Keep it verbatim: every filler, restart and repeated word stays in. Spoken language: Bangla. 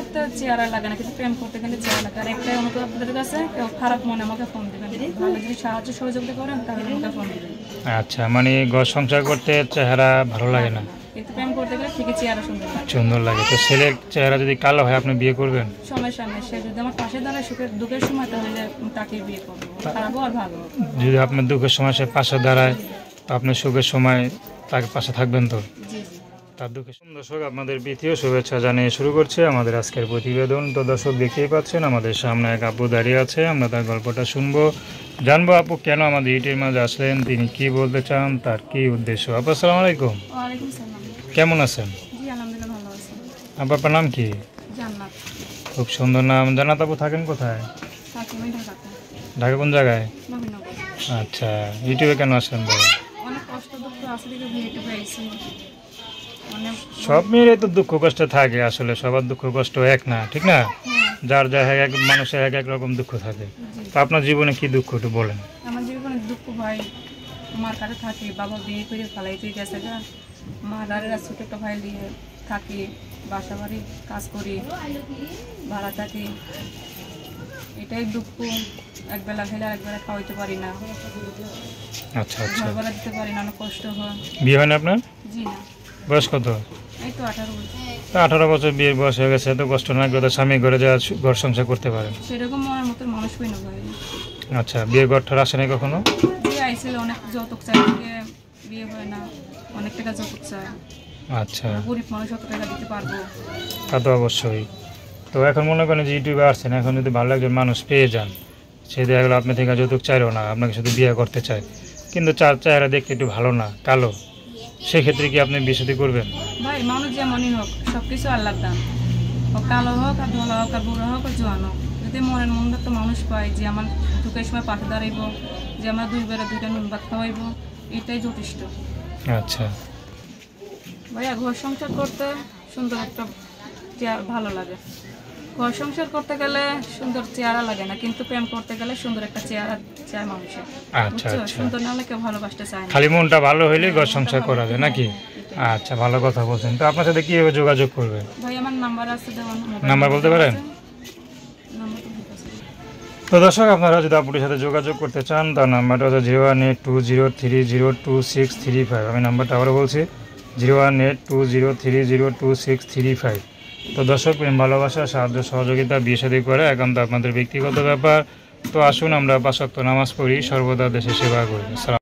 করতে চেহারা লাগে না, কিন্তু প্রেম করতে গেলে চেহারা লাগে। আর একটাই অনুরোধ আপনাদের কাছে, কেউ খারাপ মনে আমাকে ফোন দেবেন, ভালো যদি সাহায্য সহযোগিতা করেন তাহলে আমাকে ফোন দেবেন। আচ্ছা, মানে ঘর সংসার করতে চেহারা ভালো লাগে না, কিন্তু প্রেম করতে গেলে ঠিকই চেহারা সুন্দর লাগে। সুন্দর লাগে। তো ছেলের চেহারা যদি কালো হয় আপনি বিয়ে করবেন? সমস্যা নেই, সে যদি আমার পাশে দাঁড়ায় সুখের দুঃখের সময় তাহলে তাকে বিয়ে করবো, খারাপও আর ভালো। যদি আপনার দুঃখের সময় সে পাশে দাঁড়ায় তো আপনি সুখের সময় তাকে পাশে থাকবেন তো? জি জি। তার দুঃখে। দর্শক, আপনাদের প্রীতীয় শুভেচ্ছা জানিয়ে শুরু করছে আমাদের আজকের প্রতিবেদন। তো দর্শক, দেখতেই পাচ্ছেন আমাদের সামনে এক আপু দাঁড়িয়ে আছে, আমরা তার গল্পটা শুনবো, জানবো আপু কেন আমাদের ইউটিউবের মাঝে আসলেন, তিনি কি বলতে চান, তার কি উদ্দেশ্য। আপু আসসালামু আলাইকুম। ওয়ালাইকুম সালাম। কেমন আছেন? জি আলহামদুলিল্লাহ ভালো আছি। আপু আপনার নাম কি? জান্নাত। খুব সুন্দর নাম। জান্নাত আপু থাকেন কোথায়? থাকি আমি ঢাকাতে। ঢাকা কোন জায়গায়? নবীনগর। আচ্ছা, ইউটিউবে কেন আসলেন ভাই? অনেক কষ্ট দুঃখ আছে দিকে ভিডিও পেয়েছি। অনেক সব মেয়েরই তো দুঃখ কষ্ট থাকে, আসলে সবার দুঃখ কষ্ট এক না, ঠিক না? যার যা এক এক মানুষের এক এক রকম দুঃখ থাকে। তো আপনার জীবনে কি দুঃখ একটু বলেন। আমার জীবনে দুঃখ ভাই, মার কাছে থাকি, বাবা বিয়ে করে ফেলাইতে গেছে গা, মা দাঁড়িয়ে ছোট একটা ভাই নিয়ে থাকি, বাসা বাড়ি কাজ করি, ভাড়া থাকি, এটাই দুঃখ। একবেলা খেলে আরেকবেলা খাওয়াইতে পারি না, আচ্ছা আচ্ছা। ঘরবেলা দিতে পারি না, অনেক কষ্ট হয়। বিয়ে হয় না আপনার? জি না। বয়স কত? এই তো আঠারো বছর। তা আঠারো বছর বিয়ের বয়স হয়ে গেছে, এত কষ্ট না করে স্বামী ঘরে যা ঘর সংসার করতে পারেন। সেরকম মনের মতো মানুষ পাই না ভাই। আচ্ছা, বিয়ে ঘর ঠর আসে নাই কখনো? বিয়ে আইছিল, অনেক যৌতুক চাই, বিয়ে বিয়ে হয় না, অনেক টাকা যৌতুক চায়। আচ্ছা, গরিব মানুষ অত টাকা দিতে পারবো? তা তো অবশ্যই। তো এখন মনে করেন যে ইউটিউবে আসছেন, এখন যদি ভালো একজন মানুষ পেয়ে যান, সে দেখা গেলো আপনি থেকে যৌতুক চাইও না, আপনাকে শুধু বিয়ে করতে চায়, কিন্তু চার চেহারা দেখতে একটু ভালো না, কালো, সেক্ষেত্রে কি আপনি বিয়ে শাদী করবেন? ভাই মানুষ যেমনই হোক, সব কিছু আল্লাহর দান, ও কালো হোক আর ধলা হোক আর বুড়ো হোক আর জোয়ান হোক, যদি মনের মন একটা মানুষ পাই যে আমার দুঃখের সময় পাশে দাঁড়াইব, যে আমরা দুই বেলা দুইটা নুন ভাত খাওয়াইব, এটাই যথেষ্ট। আচ্ছা ভাইয়া ঘর সংসার করতে সুন্দর একটা চেয়ার ভালো লাগে। ঘর সংসার করতে গেলে সুন্দর চেহারা লাগে না, কিন্তু প্রেম করতে গেলে সুন্দর একটা চেহারা চায় মানুষের। আচ্ছা বুঝছো? আচ্ছা, সুন্দর না হলে কেউ ভালোবাসতে চায় না। খালি মনটা ভালো হইলে ঘর সংসার করা যায় নাকি? আচ্ছা, ভালো কথা বলছেন। তো আপনার সাথে কীভাবে যোগাযোগ করবে? ভাই আমার নাম্বার আছে, দেওয়ান নাম্বার বলতে পারেন? নাম্বার তো ঠিক আছে। তো দর্শক, আপনারা যদি আপুটির সাথে যোগাযোগ করতে চান, তার নাম্বারটা হচ্ছে zero one eight two zero three zero two six three five. আমি নাম্বারটা আবারও বলছি, zero one eight two zero three zero two six three five. তো দর্শক, প্রেম ভালোবাসা সাহায্য সহযোগিতা বিয়ে শাদী করে একান্ত আপনাদের ব্যক্তিগত ব্যাপার। তো আসুন আমরা পাঁচ ওয়াক্ত নামাজ পড়ি, সর্বদা দেশে সেবা করি।